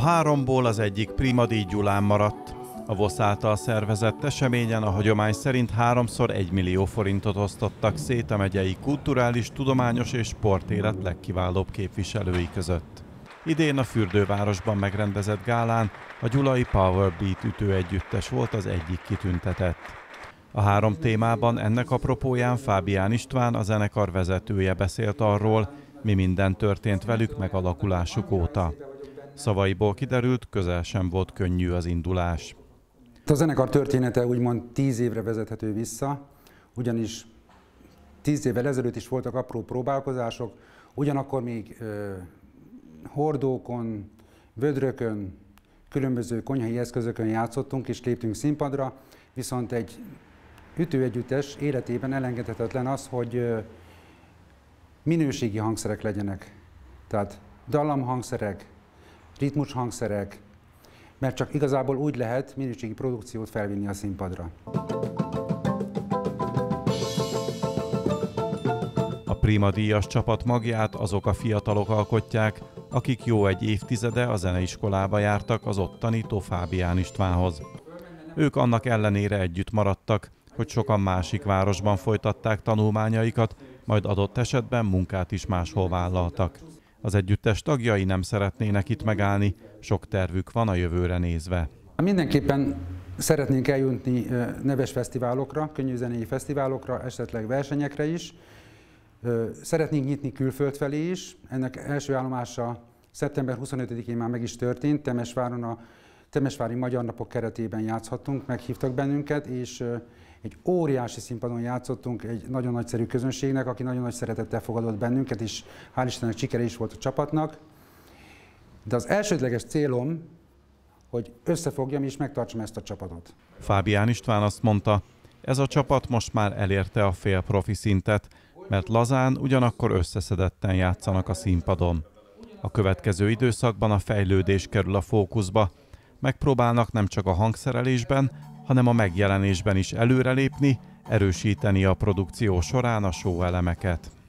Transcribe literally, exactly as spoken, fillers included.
háromból az egyik Prima díj Gyulán maradt. A VOSZ által szervezett eseményen a hagyomány szerint háromszor egy millió forintot osztottak szét a megyei kulturális, tudományos és sportélet legkiválóbb képviselői között. Idén a Fürdővárosban megrendezett gálán a gyulai Powerbeat ütőegyüttes volt az egyik kitüntetett. A három témában ennek apropóján Fábián István, a zenekar vezetője beszélt arról, mi minden történt velük megalakulásuk óta. Szavaiból kiderült, közel sem volt könnyű az indulás. A zenekar története úgymond tíz évre vezethető vissza, ugyanis tíz évvel ezelőtt is voltak apró próbálkozások, ugyanakkor még ö, hordókon, vödrökön, különböző konyhai eszközökön játszottunk és léptünk színpadra, viszont egy ütőegyüttes életében elengedhetetlen az, hogy ö, minőségi hangszerek legyenek. Tehát dallamhangszerek, ritmushangszerek, mert csak igazából úgy lehet minőségi produkciót felvinni a színpadra. A Prima díjas csapat magját azok a fiatalok alkotják, akik jó egy évtizede a zeneiskolába jártak az ottani Tóth Fábián Istvánhoz. Ők annak ellenére együtt maradtak, hogy sokan másik városban folytatták tanulmányaikat, majd adott esetben munkát is máshol vállaltak. Az együttes tagjai nem szeretnének itt megállni, sok tervük van a jövőre nézve. Mindenképpen szeretnénk eljutni neves fesztiválokra, könnyűzenei fesztiválokra, esetleg versenyekre is. Szeretnénk nyitni külföld felé is. Ennek első állomása szeptember huszonötödikén már meg is történt. Temesváron a Temesvári Magyar Napok keretében játszhattunk, meghívtak bennünket, és egy óriási színpadon játszottunk egy nagyon nagyszerű közönségnek, aki nagyon nagy szeretettel fogadott bennünket, és hál' Istennek sikere is volt a csapatnak. De az elsődleges célom, hogy összefogjam és megtartsam ezt a csapatot. Fábián István azt mondta, ez a csapat most már elérte a félprofi szintet, mert lazán, ugyanakkor összeszedetten játszanak a színpadon. A következő időszakban a fejlődés kerül a fókuszba. Megpróbálnak nem csak a hangszerelésben, hanem a megjelenésben is előrelépni, erősíteni a produkció során a show elemeket.